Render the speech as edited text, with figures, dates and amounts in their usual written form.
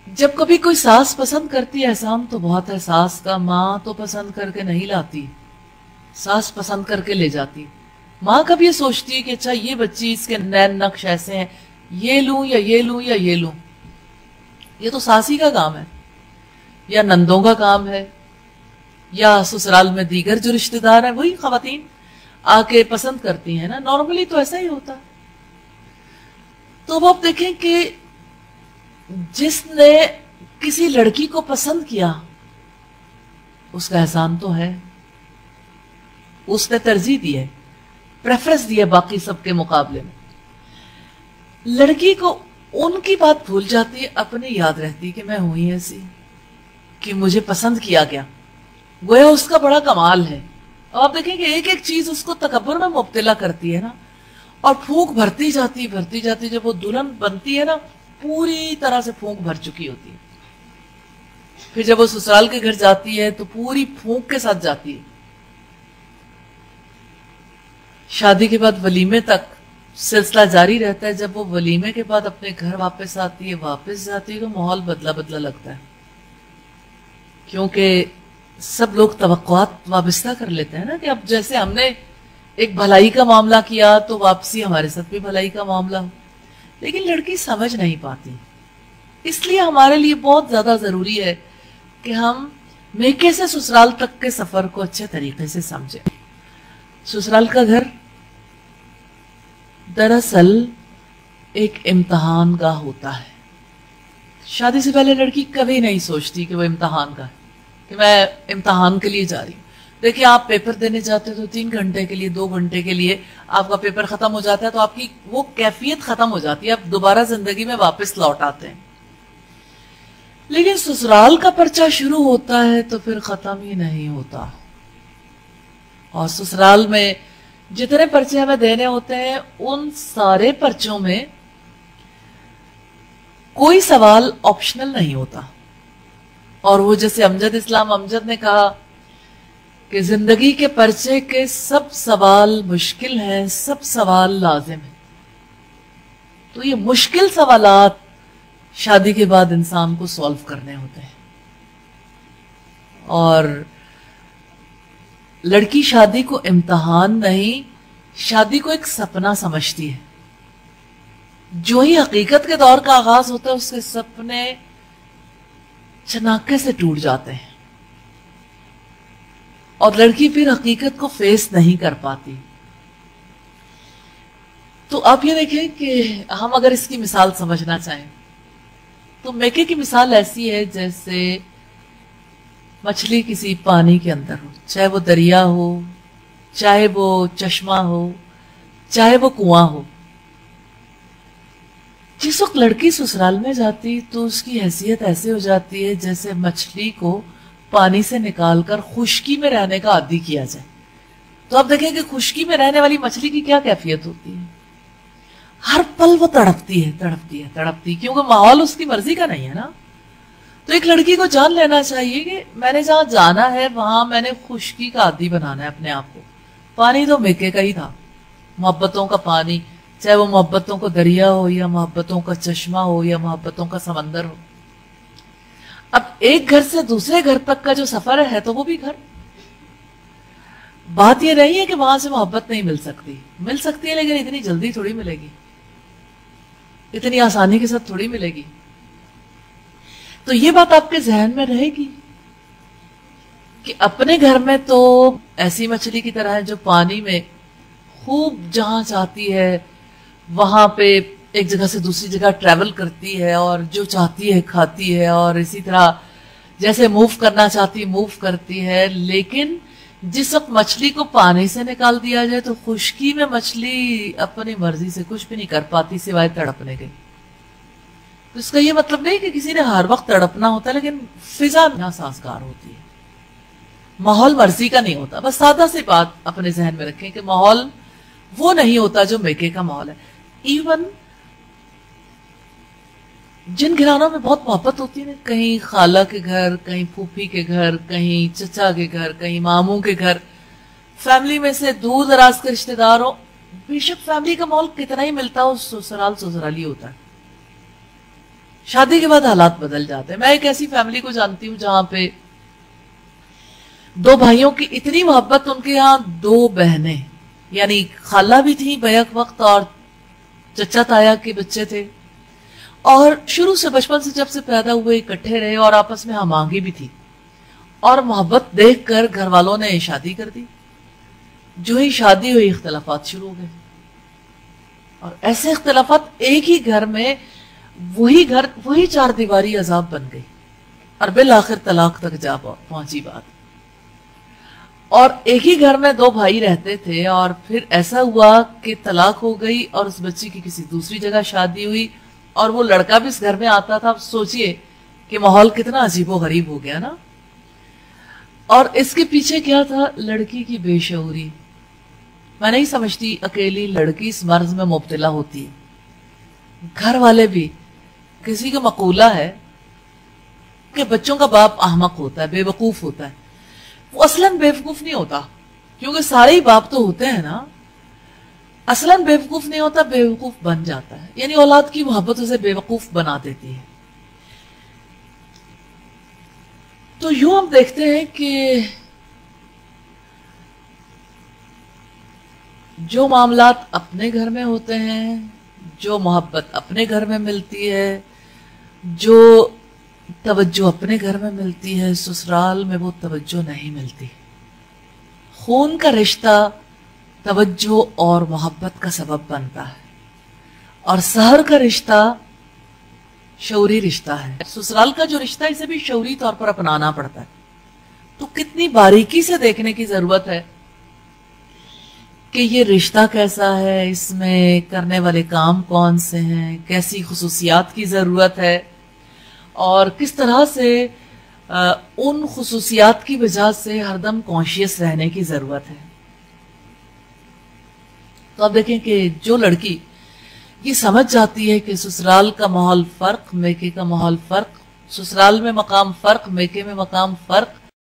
جب کبھی کوئی ساس پسند کرتی ہے احسان تو بہت ہے، ساس کا ماں تو پسند کر کے نہیں لاتی، ساس پسند کر کے لے جاتی۔ ماں کب یہ سوچتی ہے کہ اچھا یہ بچی، اس کے نین نقش ایسے ہیں، یہ لوں یا یہ لوں یا یہ لوں؟ یہ تو ساسی کا کام ہے، یا نندوں کا کام ہے، یا سسرال میں دیگر جو رشتہ دار ہیں وہی خواتین آ کے پسند کرتی ہیں نا، نارملی تو ایسا ہی ہوتا ہے۔ تو اب آپ دیکھیں کہ جس نے کسی لڑکی کو پسند کیا اس کا احسان تو ہے، اس نے ترجیح دی ہے، پریفرنس دی ہے باقی سب کے مقابلے میں۔ لڑکی کو ان کی بات بھول جاتی ہے، اپنی یاد رہتی کہ میں ہوں ہی ایسی کہ مجھے پسند کیا گیا، گویا اس کا بڑا کمال ہے۔ اب آپ دیکھیں کہ ایک ایک چیز اس کو تکبر میں مبتلا کرتی ہے نا، اور پھونک بھرتی جاتی، جب وہ دلہن بنتی ہے نا پوری طرح سے پھونک بھر چکی ہوتی ہے، پھر جب وہ سسرال کے گھر جاتی ہے تو پوری پھونک کے ساتھ جاتی ہے۔ شادی کے بعد ولیمے تک سلسلہ جاری رہتا ہے، جب وہ ولیمے کے بعد اپنے گھر واپس آتی ہے، واپس جاتی ہے تو ماحول بدلا لگتا ہے، کیونکہ سب لوگ توقعات وابستہ کر لیتے ہیں نا کہ اب جیسے ہم نے ایک بھلائی کا معاملہ کیا تو واپسی ہمارے ساتھ بھی بھلائی کا معاملہ ہو، لیکن لڑکی سمجھ نہیں پاتی۔ اس لیے ہمارے لیے بہت زیادہ ضروری ہے کہ ہم میکے سے سسرال تک کے سفر کو اچھے طریقے سے سمجھیں۔ سسرال کا گھر دراصل ایک امتحان گاہ ہوتا ہے۔ شادی سے پہلے لڑکی کبھی نہیں سوچتی کہ وہ امتحان گاہ ہے، کہ میں امتحان کے لیے جا رہی ہوں۔ دیکھیں آپ پیپر دینے جاتے تو 3 گھنٹے کے لیے، 2 گھنٹے کے لیے آپ کا پیپر ختم ہو جاتا ہے تو آپ کی وہ کیفیت ختم ہو جاتی ہے، آپ دوبارہ زندگی میں واپس لوٹ آتے ہیں۔ لیکن سسرال کا پرچہ شروع ہوتا ہے تو پھر ختم ہی نہیں ہوتا، اور سسرال میں جتنے پرچے ہمیں دینے ہوتے ہیں ان سارے پرچوں میں کوئی سوال آپشنل نہیں ہوتا، اور وہ جیسے امجد اسلام امجد نے کہا کہ زندگی کے پرچے کے سب سوال مشکل ہیں، سب سوال لازم ہیں۔ تو یہ مشکل سوالات شادی کے بعد انسان کو سولو کرنے ہوتے ہیں، اور لڑکی شادی کو امتحان نہیں، شادی کو ایک سپنا سمجھتی ہے۔ جو ہی حقیقت کے دور کا آغاز ہوتا ہے اس کے سپنے چناکے سے ٹوٹ جاتے ہیں، اور لڑکی پھر حقیقت کو فیس نہیں کر پاتی۔ تو آپ یہ دیکھیں کہ ہم اگر اس کی مثال سمجھنا چاہیں تو میکے کی مثال ایسی ہے جیسے مچھلی کسی پانی کے اندر ہو، چاہے وہ دریا ہو، چاہے وہ چشمہ ہو، چاہے وہ کنواں ہو۔ جس وقت لڑکی سسرال میں جاتی تو اس کی حیثیت ایسے ہو جاتی ہے جیسے مچھلی کو پانی سے نکال کر خشکی میں رہنے کا عادی کیا جائے۔ تو آپ دیکھیں کہ خشکی میں رہنے والی مچھلی کی کیا کیفیت ہوتی ہے، ہر پل وہ تڑپتی ہے، کیونکہ ماحول اس کی مرضی کا نہیں ہے نا۔ تو ایک لڑکی کو جان لینا چاہیے کہ میں نے جہاں جانا ہے وہاں میں نے خشکی کا عادی بنانا ہے اپنے آپ کو۔ پانی تو میکے کا ہی تھا، محبتوں کا پانی، چاہے وہ محبتوں کا دریا ہو یا محبتوں کا چشمہ ہو یا محبتوں کا سمندر ہو۔ اب ایک گھر سے دوسرے گھر تک کا جو سفر ہے تو وہ بھی گھر۔ بات یہ نہیں ہے کہ وہاں سے محبت نہیں مل سکتی ہے لیکن اتنی جلدی تھوڑی ملے گی، اتنی آسانی کے ساتھ تھوڑی ملے گی۔ تو یہ بات آپ کے ذہن میں رہے گی کہ اپنے گھر میں تو ایسی مچھلی کی طرح ہے جو پانی میں خوب جہاں چاہتی ہے وہاں پہ ایک جگہ سے دوسری جگہ ٹریول کرتی ہے، اور جو چاہتی ہے کھاتی ہے، اور اسی طرح جیسے موو کرنا چاہتی موو کرتی ہے۔ لیکن جس وقت مچھلی کو پانی سے نکال دیا جائے تو خشکی میں مچھلی اپنی مرضی سے کچھ بھی نہیں کر پاتی سوائے تڑپنے کے۔ تو اس کا یہ مطلب نہیں کہ کسی نے ہر وقت تڑپنا ہوتا ہے، لیکن فضا سازگار ہوتی ہے، ماحول مرضی کا نہیں ہوتا۔ بس سادہ سی بات اپنے ذہن میں رکھیں کہ ماحول وہ نہیں ہوتا جو میکے کا ماحول ہے۔ ایون جن گھرانوں میں بہت محبت ہوتی ہے نا، کہیں خالہ کے گھر، کہیں پھوپھی کے گھر، کہیں چچا کے گھر، کہیں ماموں کے گھر، فیملی میں سے دور دراز کے رشتہ دار ہو، بے شک فیملی کا ماحول کتنا ہی ملتا ہو، سسرال سسرالی ہوتا ہے۔ شادی کے بعد حالات بدل جاتے ہیں. میں ایک ایسی فیملی کو جانتی ہوں جہاں پہ 2 بھائیوں کی اتنی محبت, ان کے یہاں 2 بہنیں یعنی خالہ بھی تھی بیک وقت اور چچا تایا کے بچے تھے, اور شروع سے بچپن سے جب سے پیدا ہوئے اکٹھے رہے اور آپس میں ہم آہنگی بھی تھی, اور محبت دیکھ کر گھر والوں نے شادی کر دی. جو ہی شادی ہوئی اختلافات شروع ہو گئے, اور ایسے اختلافات ایک ہی گھر میں وہی 4 دیواری عذاب بن گئی, اور بالآخر طلاق تک جا پہنچی بات. اور ایک ہی گھر میں 2 بھائی رہتے تھے, اور پھر ایسا ہوا کہ طلاق ہو گئی اور اس بچی کی کسی دوسری جگہ شادی ہوئی, اور وہ لڑکا بھی اس گھر میں آتا تھا. سوچئے کہ ماحول کتنا عجیب و غریب ہو گیا نا. اور اس کے پیچھے کیا تھا؟ لڑکی کی بے شعوری. میں نہیں سمجھتی اکیلی لڑکی اس مرض میں مبتلا ہوتی ہے. گھر والے بھی, کسی کا مقولہ ہے کہ بچوں کا باپ احمق ہوتا ہے, بے وقوف ہوتا ہے. وہ اصلاً بے وقوف نہیں ہوتا, کیونکہ سارے ہی باپ تو ہوتے ہیں نا. اصلاً بے وقوف نہیں ہوتا, بے وقوف بن جاتا ہے. یعنی اولاد کی محبت اسے بے وقوف بنا دیتی ہے. تو یوں ہم دیکھتے ہیں کہ جو معاملات اپنے گھر میں ہوتے ہیں, جو محبت اپنے گھر میں ملتی ہے, جو توجہ اپنے گھر میں ملتی ہے, سسرال میں وہ توجہ نہیں ملتی. خون کا رشتہ توجہ اور محبت کا سبب بنتا ہے, اور سحر کا رشتہ شعوری رشتہ ہے. سسرال کا جو رشتہ ہے اسے بھی شعوری طور پر اپنانا پڑتا ہے. تو کتنی باریکی سے دیکھنے کی ضرورت ہے کہ یہ رشتہ کیسا ہے, اس میں کرنے والے کام کون سے ہیں, کیسی خصوصیات کی ضرورت ہے, اور کس طرح سے ان خصوصیات کی وجہ سے ہر دم کانشیس رہنے کی ضرورت ہے. تو اب دیکھیں کہ جو لڑکی یہ سمجھ جاتی ہے کہ سسرال کا ماحول فرق, میکے کا ماحول فرق, سسرال میں مقام فرق, میکے میں مقام فرق,